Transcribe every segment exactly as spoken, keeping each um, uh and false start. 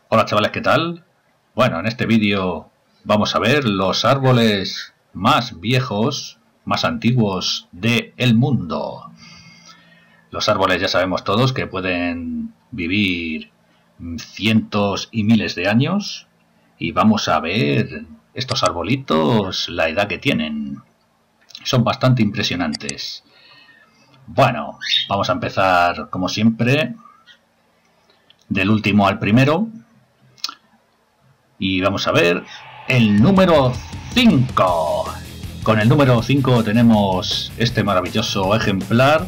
Hola chavales, ¿qué tal? Bueno, en este vídeo vamos a ver los árboles más viejos, más antiguos del mundo. Los árboles ya sabemos todos que pueden vivir cientos y miles de años y vamos a ver estos arbolitos, la edad que tienen. Son bastante impresionantes. Bueno, vamos a empezar como siempre del último al primero. Y vamos a ver el número cinco. Con el número cinco tenemos este maravilloso ejemplar,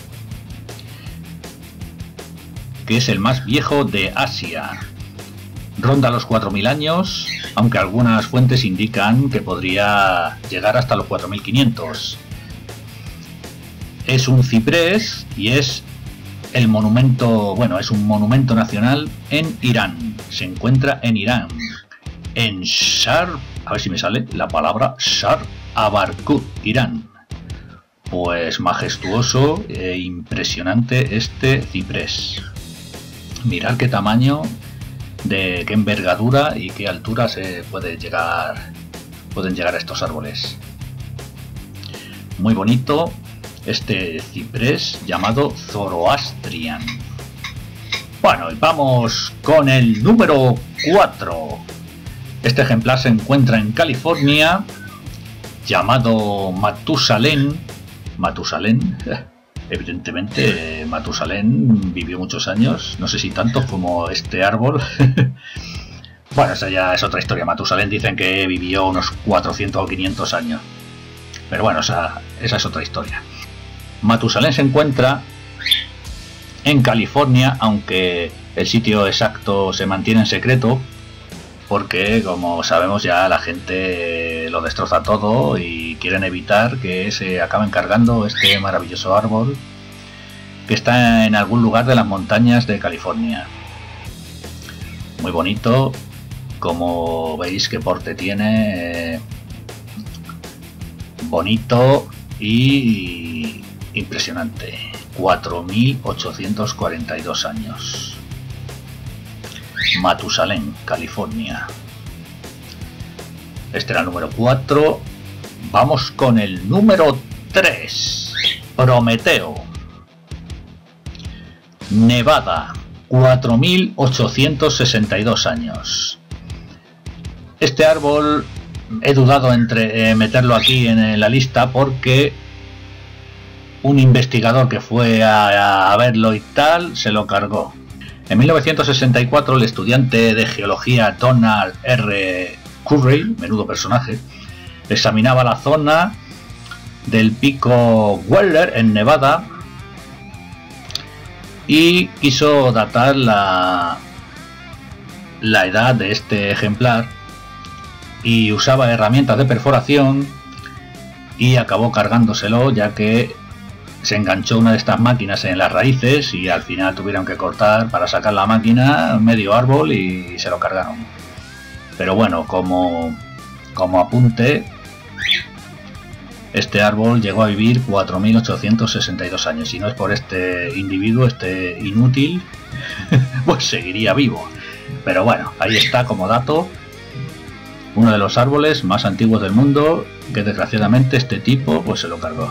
que es el más viejo de Asia. Ronda los cuatro mil años, aunque algunas fuentes indican que podría llegar hasta los cuatro mil quinientos. Es un ciprés y es el monumento, bueno, es un monumento nacional en Irán. Se encuentra en Irán. En Shar, a ver si me sale la palabra, Shar Abarkut, Irán. Pues majestuoso e impresionante este ciprés. Mirad qué tamaño, de qué envergadura y qué altura se puede llegar, pueden llegar a estos árboles. Muy bonito este ciprés llamado Zoroastrian. Bueno, y vamos con el número cuatro. Este ejemplar se encuentra en California, llamado Matusalén. Matusalén, evidentemente Matusalén vivió muchos años, no sé si tantos como este árbol. Bueno, esa ya es otra historia. Matusalén dicen que vivió unos cuatrocientos o quinientos años, pero bueno, esa, esa es otra historia. Matusalén se encuentra en California, aunque el sitio exacto se mantiene en secreto, porque como sabemos ya la gente lo destroza todo y quieren evitar que se acaben cargando este maravilloso árbol que está en algún lugar de las montañas de California. Muy bonito, como veis qué porte tiene, eh, bonito y impresionante. cuatro mil ochocientos cuarenta y dos años. Matusalén, California. Este era el número cuatro. Vamos con el número tres. Prometeo, Nevada, cuatro mil ochocientos sesenta y dos años. Este árbol he dudado entre eh, meterlo aquí en la lista porque un investigador que fue a, a verlo y tal se lo cargó. En mil novecientos sesenta y cuatro el estudiante de geología Donald R. Curry, menudo personaje, examinaba la zona del pico Weller en Nevada y quiso datar la, la edad de este ejemplar y usaba herramientas de perforación y acabó cargándoselo, ya que se enganchó una de estas máquinas en las raíces y al final tuvieron que cortar para sacar la máquina medio árbol y se lo cargaron. Pero bueno, como, como apunte, este árbol llegó a vivir cuatro mil ochocientos sesenta y dos años. Si no es por este individuo, este inútil, pues seguiría vivo. Pero bueno, ahí está como dato, uno de los árboles más antiguos del mundo, que desgraciadamente este tipo pues se lo cargó.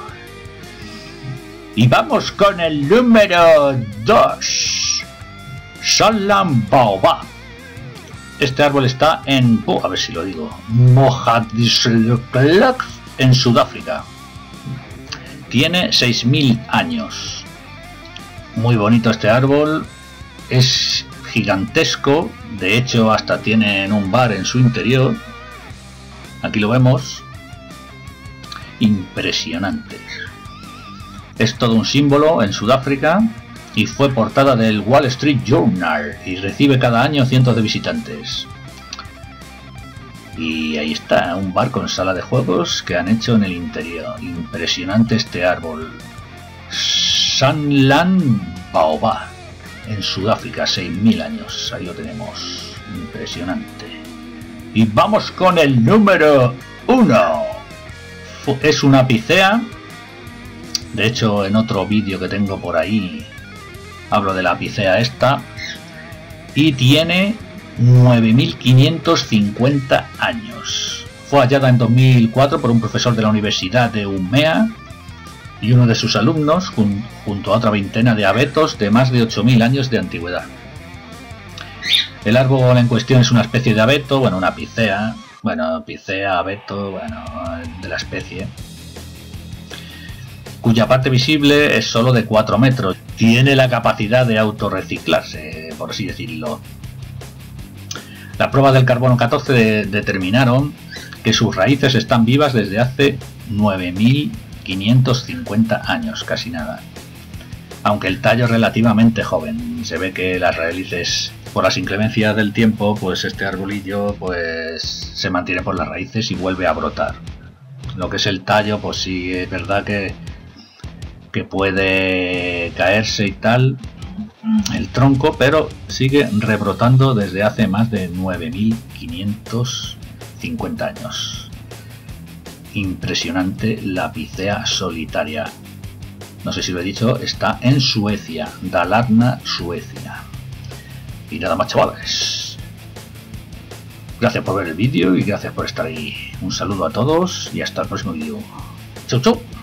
Y vamos con el número dos. Salam Baobab. Este árbol está en, oh, a ver si lo digo, Mogadisciplak, en Sudáfrica. Tiene seis mil años. Muy bonito este árbol. Es gigantesco. De hecho, hasta tienen un bar en su interior. Aquí lo vemos. Impresionante. Es todo un símbolo en Sudáfrica y fue portada del Wall Street Journal y recibe cada año cientos de visitantes. Y ahí está, un bar con sala de juegos que han hecho en el interior. Impresionante este árbol. Salam Baobab en Sudáfrica, seis mil años. Ahí lo tenemos. Impresionante. Y vamos con el número uno. Es una picea. De hecho, en otro vídeo que tengo por ahí hablo de la picea esta. Y tiene nueve mil quinientos cincuenta años. Fue hallada en dos mil cuatro por un profesor de la Universidad de Umea y uno de sus alumnos, jun junto a otra veintena de abetos de más de ocho mil años de antigüedad. El árbol en cuestión es una especie de abeto, bueno, una picea, bueno, picea, abeto, bueno, de la especie, cuya parte visible es solo de cuatro metros. Tiene la capacidad de autorreciclarse, por así decirlo. Las pruebas del carbono catorce de determinaron que sus raíces están vivas desde hace nueve mil quinientos cincuenta años, casi nada. Aunque el tallo es relativamente joven, se ve que las raíces, por las inclemencias del tiempo, pues este arbolillo pues se mantiene por las raíces y vuelve a brotar. Lo que es el tallo, pues sí, es verdad que, que puede caerse y tal, el tronco, pero sigue rebrotando desde hace más de nueve mil quinientos cincuenta años. Impresionante la picea solitaria. No sé si lo he dicho, está en Suecia, Dalarna, Suecia. Y nada más, chavales. Gracias por ver el vídeo y gracias por estar ahí. Un saludo a todos y hasta el próximo vídeo. Chau, chau.